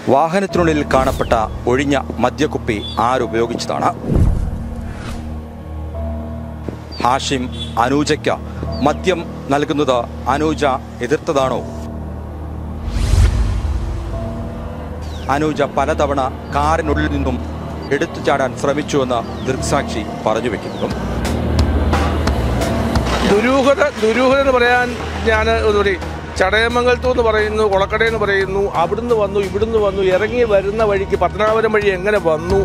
വാഹനത്തിനുള്ളിൽ കാണപ്പെട്ട ഒഴിഞ്ഞ മദ്യക്കുപ്പി ആരുപയോഗിച്ചതാണ്? ഹാഷിം അനൂജയ്ക്ക് മദ്യം നൽകുന്നത് അനൂജ എതിർത്തതാണോ? അനൂജ പലതവണ കാറിനുള്ളിൽ നിന്നും എടുത്തു ചാടാൻ ശ്രമിച്ചുവെന്ന് ദൃക്സാക്ഷി പറഞ്ഞു വെക്കുന്നതും. ദുരൂഹത എന്ന് പറയാൻ ഞാൻ ഒന്നുകൂടി ചടയമംഗലത്തു എന്ന് പറയുന്നു, കൊളക്കടയെന്ന് പറയുന്നു, അവിടുന്ന് വന്നു ഇവിടുന്ന് വന്നു, ഇറങ്ങി വരുന്ന വഴിക്ക് പത്തനാപുരം വഴി എങ്ങനെ വന്നു?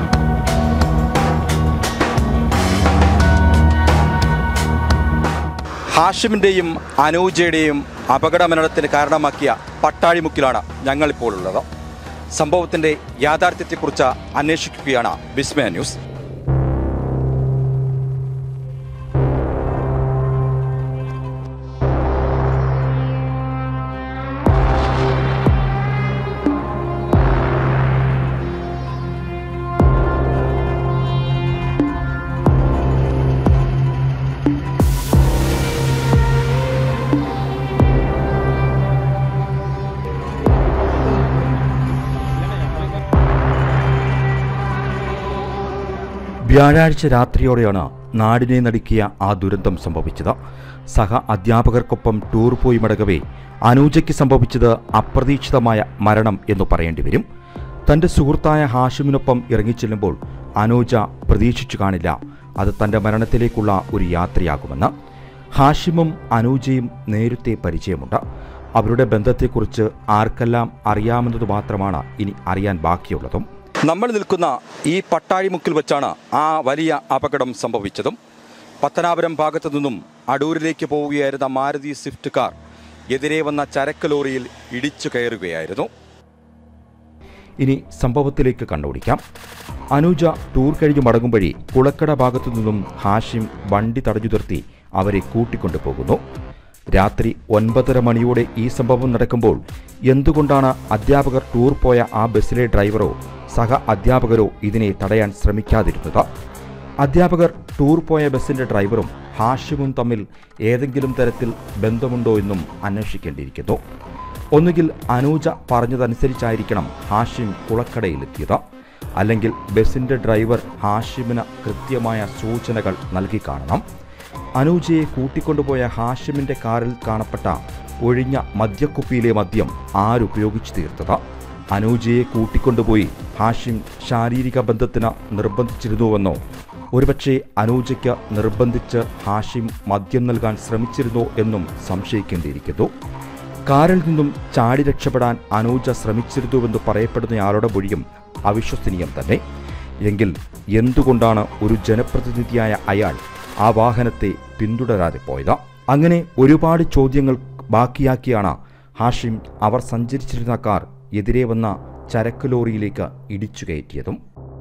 ഹാഷിമിൻ്റെയും അനൂജയുടെയും അപകടമരണത്തിന് കാരണമാക്കിയ പട്ടാഴിമുക്കിലാണ് ഞങ്ങളിപ്പോൾ ഉള്ളത്. സംഭവത്തിൻ്റെ യാഥാർത്ഥ്യത്തെക്കുറിച്ച് അന്വേഷിക്കുകയാണ് വിസ്മയ ന്യൂസ്. വ്യാഴാഴ്ച രാത്രിയോടെയാണ് നാടിനെ നടുക്കിയ ആ ദുരന്തം സംഭവിച്ചത്. സഹ അധ്യാപകർക്കൊപ്പം ടൂർ പോയി മടങ്ങവേ അനൂജയ്ക്ക് സംഭവിച്ചത് അപ്രതീക്ഷിതമായ മരണം എന്നു പറയേണ്ടി വരും. തൻ്റെ സുഹൃത്തായ ഹാഷിമിനൊപ്പം ഇറങ്ങിച്ചെല്ലുമ്പോൾ അനൂജ പ്രതീക്ഷിച്ചു കാണില്ല അത് തൻ്റെ മരണത്തിലേക്കുള്ള ഒരു യാത്രയാകുമെന്ന്. ഹാഷിമും അനൂജയും നേരത്തെ പരിചയമുണ്ട്. അവരുടെ ബന്ധത്തെക്കുറിച്ച് ആർക്കെല്ലാം അറിയാമെന്നത് മാത്രമാണ് ഇനി അറിയാൻ ബാക്കിയുള്ളതും. നമ്മൾ നിൽക്കുന്ന ഈ പട്ടാഴിമുക്കിൽ വെച്ചാണ് ആ വലിയ അപകടം സംഭവിച്ചതും. പത്തനാപുരം ഭാഗത്തു നിന്നും അടൂരിലേക്ക് പോവുകയായിരുന്ന മാരുതി സ്വിഫ്റ്റ് കാർ എതിരെ വന്ന ചരക്ക് ലോറിയിൽ ഇടിച്ചു കയറുകയായിരുന്നു. ഇനി സംഭവത്തിലേക്ക് കണ്ണോടിക്കാം. അനൂജ ടൂർ കഴിഞ്ഞ് മടങ്ങും വഴി കുളക്കട ഭാഗത്തു നിന്നും ഹാഷിം വണ്ടി തടഞ്ഞു നിർത്തി അവരെ കൂട്ടിക്കൊണ്ടുപോകുന്നു. രാത്രി 9:30 മണിയോടെ ഈ സംഭവം നടക്കുമ്പോൾ എന്തുകൊണ്ടാണ് അധ്യാപകർ ടൂർ പോയ ആ ബസ്സിലെ ഡ്രൈവറോ സഹ അധ്യാപകരോ ഇതിനെ തടയാൻ ശ്രമിക്കാതിരുന്നത്? അധ്യാപകർ ടൂർ പോയ ബസ്സിന്റെ ഡ്രൈവറും ഹാഷിമും തമ്മിൽ ഏതെങ്കിലും തരത്തിൽ ബന്ധമുണ്ടോ എന്നും അന്വേഷിക്കേണ്ടിയിരിക്കുന്നു. ഒന്നുകിൽ അനൂജ പറഞ്ഞതനുസരിച്ചായിരിക്കണം ഹാഷിം കുളക്കടയിലെത്തിയത്, അല്ലെങ്കിൽ ബസ്സിന്റെ ഡ്രൈവർ ഹാഷിമിന് കൃത്യമായ സൂചനകൾ നൽകി കാണണം. അനൂജയെ കൂട്ടിക്കൊണ്ടുപോയ ഹാഷിമിന്റെ കാറിൽ കാണപ്പെട്ട ഒഴിഞ്ഞ മദ്യക്കുപ്പിയിലെ മദ്യം ആരുപയോഗിച്ചു തീർത്തത്? അനൂജയെ കൂട്ടിക്കൊണ്ടുപോയി ഹാഷിം ശാരീരിക ബന്ധത്തിന് നിർബന്ധിച്ചിരുന്നുവെന്നോ? ഒരുപക്ഷെ അനൂജയ്ക്ക് നിർബന്ധിച്ച് ഹാഷിം മദ്യം നൽകാൻ ശ്രമിച്ചിരുന്നോ എന്നും സംശയിക്കേണ്ടിയിരിക്കുന്നു. കാറിൽ നിന്നും ചാടി രക്ഷപ്പെടാൻ അനൂജ ശ്രമിച്ചിരുന്നുവെന്ന് പറയപ്പെടുന്നയാളുടെ മൊഴിയും അവിശ്വസനീയം തന്നെ. എങ്കിൽ എന്തുകൊണ്ടാണ് ഒരു ജനപ്രതിനിധിയായ അയാൾ ആ വാഹനത്തെ പിന്തുടരാതെ പോയത്? അങ്ങനെ ഒരുപാട് ചോദ്യങ്ങൾ ബാക്കിയാക്കിയാണ് ഹാഷിം അവർ സഞ്ചരിച്ചിരുന്ന കാർ എതിരെ വന്ന ചരക്ക് ലോറിയിലേക്ക് ഇടിച്ചു കയറ്റിയതും.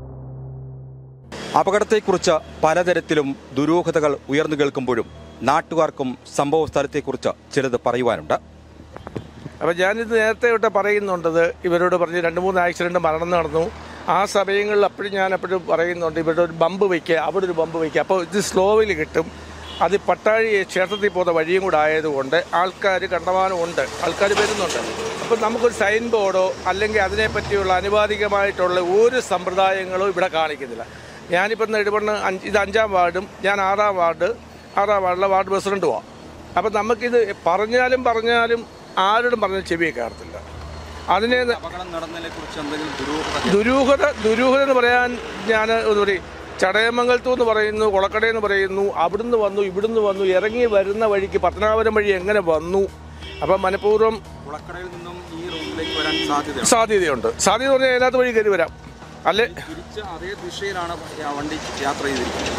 അപകടത്തെക്കുറിച്ച് പലതരത്തിലും ദുരൂഹതകൾ ഉയർന്നു കേൾക്കുമ്പോഴും നാട്ടുകാർക്കും സംഭവ സ്ഥലത്തെക്കുറിച്ച് ചിലത് പറയുവാനുണ്ട്. അപ്പം ഞാനിത് നേരത്തെ തൊട്ട് പറയുന്നുണ്ടത്, ഇവരോട് പറഞ്ഞ് 2-3 ആക്സിഡൻറ്റ് മരണം നടന്നു. ആ സമയങ്ങളിൽ എപ്പോഴും പറയുന്നുണ്ട്, ഇവരുടെ ഒരു ബമ്പ് വയ്ക്കുക, അവിടെ ഒരു ബമ്പ് വയ്ക്കുക, അപ്പോൾ ഇത് സ്ലോവിൽ കിട്ടും. അത് പട്ടാഴി ക്ഷേത്രത്തിൽ പോകുന്ന വഴിയും കൂടെ ആയതുകൊണ്ട് ആൾക്കാർ കണ്ടമാനം ഉണ്ട്, ആൾക്കാർ വരുന്നുണ്ട്. അപ്പോൾ നമുക്കൊരു സൈൻ ബോർഡോ അല്ലെങ്കിൽ അതിനെപ്പറ്റിയുള്ള അനുവാദികമായിട്ടുള്ള ഒരു സമ്പ്രദായങ്ങളോ ഇവിടെ കാണിക്കുന്നില്ല. ഞാനിപ്പോൾ നെടുമണ്ണ് ഇത് 5-ാം വാർഡും ഞാൻ 6-ാം വാർഡിലെ വാർഡ് പ്രസിഡൻറ്റുമാണ്. അപ്പം നമുക്കിത് പറഞ്ഞാലും ആരോടും പറഞ്ഞാൽ ചെവി കേൾക്കത്തില്ല. അതിനെ ദുരൂഹത എന്ന് പറയാൻ ഞാൻ ഒന്നുകൂടി ചടയമംഗലത്തു എന്ന് പറയുന്നു, കൊളക്കടയെന്ന് പറയുന്നു, അവിടുന്ന് വന്നു ഇവിടുന്ന് വന്നു, ഇറങ്ങി വരുന്ന വഴിക്ക് പത്തനാപുരം വഴി എങ്ങനെ വന്നു? അപ്പം മനഃപൂർവ്വം കുളക്കടയിൽ നിന്നും ഈ റോഡിലേക്ക് വരാൻ സാധ്യതയുണ്ട്. സാധ്യത പറഞ്ഞാൽ അതിനകത്ത് വഴി കയറി വരാം. അല്ലെ അതേ ദിശയിലാണ് വണ്ടി യാത്ര ചെയ്തിരിക്കുന്നത്.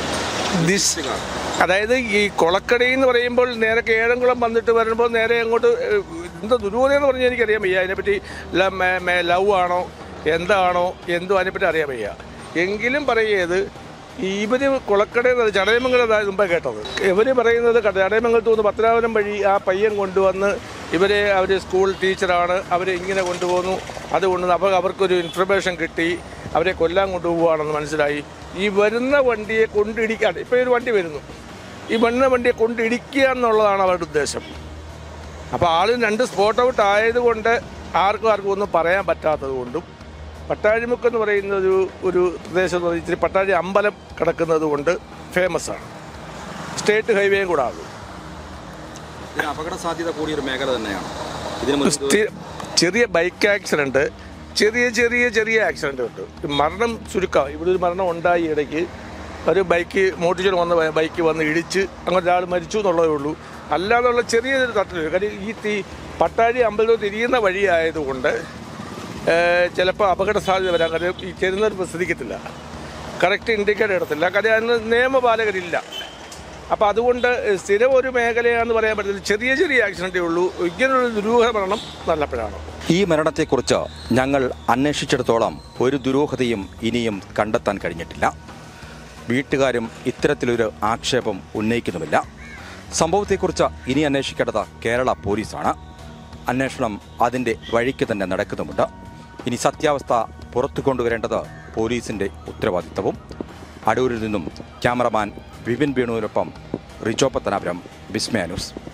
അതായത് ഈ കൊളക്കടയിൽ എന്ന് പറയുമ്പോൾ നേരെ കേഴംകുളം വന്നിട്ട് വരുമ്പോൾ നേരെ അങ്ങോട്ട് എന്താ ദുരൂഹതയെന്ന് പറഞ്ഞാൽ എനിക്കറിയാൻ വയ്യ. അതിനെപ്പറ്റി ലവ് ആണോ എന്താണോ എന്തോ അതിനെപ്പറ്റി അറിയാൻ വയ്യ. എങ്കിലും പറയുന്നത് ഇവർ കുളക്കടയിൽ നിന്ന് ചടയമംഗലം മുമ്പേ കേട്ടത്. ഇവർ പറയുന്നത് ചടയമംഗലത്ത് നിന്ന് പത്തനാപുരം വഴി ആ പയ്യൻ കൊണ്ടുവന്ന് അവർ സ്കൂൾ ടീച്ചറാണ്, അവരെ ഇങ്ങനെ കൊണ്ടുപോകുന്നു, അതുകൊണ്ട് അപ്പോൾ അവർക്കൊരു ഇൻഫർമേഷൻ കിട്ടി, അവരെ കൊല്ലാൻ കൊണ്ടുപോവുകയാണെന്ന് മനസ്സിലായി. ഈ വരുന്ന വണ്ടിയെ കൊണ്ടിടിക്കാൻ, ഇപ്പോൾ ഒരു വണ്ടി വരുന്നു, ഈ വരുന്ന വണ്ടിയെ കൊണ്ടിടിക്കുക എന്നുള്ളതാണ് അവരുടെ ഉദ്ദേശം. അപ്പോൾ ആൾ 2 സ്പോട്ട് ഔട്ട് ആയതുകൊണ്ട് ആർക്കും ഒന്നും പറയാൻ പറ്റാത്തത് കൊണ്ടും പട്ടാഴിമുക്ക് എന്ന് പറയുന്ന ഒരു പ്രദേശം എന്ന് പറഞ്ഞാൽ ഇച്ചിരി പട്ടാഴി അമ്പലം കിടക്കുന്നത് കൊണ്ട് ഫേമസ് ആണ്. സ്റ്റേറ്റ് ഹൈവേയും കൂടാതെ അപകട സാധ്യത കൂടിയൊരു മേഖല തന്നെയാണ്. ചെറിയ ബൈക്ക് ആക്സിഡൻറ്റ്, ചെറിയ ആക്സിഡൻറ്റ് ഉണ്ട്. മരണം ചുരുക്കം. ഇവിടെ ഒരു മരണം ഉണ്ടായി ഇടയ്ക്ക്. ഒരു മോട്ടിച്ചർ വന്ന ബൈക്ക് വന്ന് ഇടിച്ച് അങ്ങനെ ഒരാൾ മരിച്ചു എന്നുള്ളതേ ഉള്ളൂ. അല്ലാതുള്ള ചെറിയൊരു തട്ടിൽ. കാര്യം ഈ പട്ടാഴി അമ്പലത്തിൽ തിരിയുന്ന വഴിയായതുകൊണ്ട് ചിലപ്പോൾ അപകട സാധ്യത വരാൻ. കാര്യം ഈ ചെരുന്നൊരു ശ്രദ്ധിക്കത്തില്ല, കറക്റ്റ് ഇൻഡിക്കേറ്റർ എടുത്തില്ല. കാര്യം അതിന് നിയമപാലകരില്ല. അപ്പോൾ അതുകൊണ്ട് സ്ഥിരം ഒരു മേഖലയാണെന്ന് പറയാൻ പറ്റില്ല. ചെറിയ ആക്സിഡൻറ്റേ ഉള്ളൂ. ഇങ്ങനൊരു ദുരൂഹ മരണം നല്ലപ്പോഴാണ്. ഈ മരണത്തെക്കുറിച്ച് ഞങ്ങൾ അന്വേഷിച്ചിടത്തോളം ഒരു ദുരൂഹതയും ഇനിയും കണ്ടെത്താൻ കഴിഞ്ഞിട്ടില്ല. വീട്ടുകാരും ഇത്തരത്തിലൊരു ആക്ഷേപം ഉന്നയിക്കുന്നുമില്ല. സംഭവത്തെക്കുറിച്ച് ഇനി അന്വേഷിക്കേണ്ടത് കേരള പോലീസാണ്. അന്വേഷണം അതിൻ്റെ വഴിക്ക് തന്നെ നടക്കുന്നുമുണ്ട്. ഇനി സത്യാവസ്ഥ പുറത്തു കൊണ്ടുവരേണ്ടത് പോലീസിൻ്റെ ഉത്തരവാദിത്തവും. അടൂരിൽ നിന്നും ക്യാമറമാൻ വിപിൻ വേണുവിനൊപ്പം റിജോ പത്തനാപുരം, വിസ്മയ ന്യൂസ്.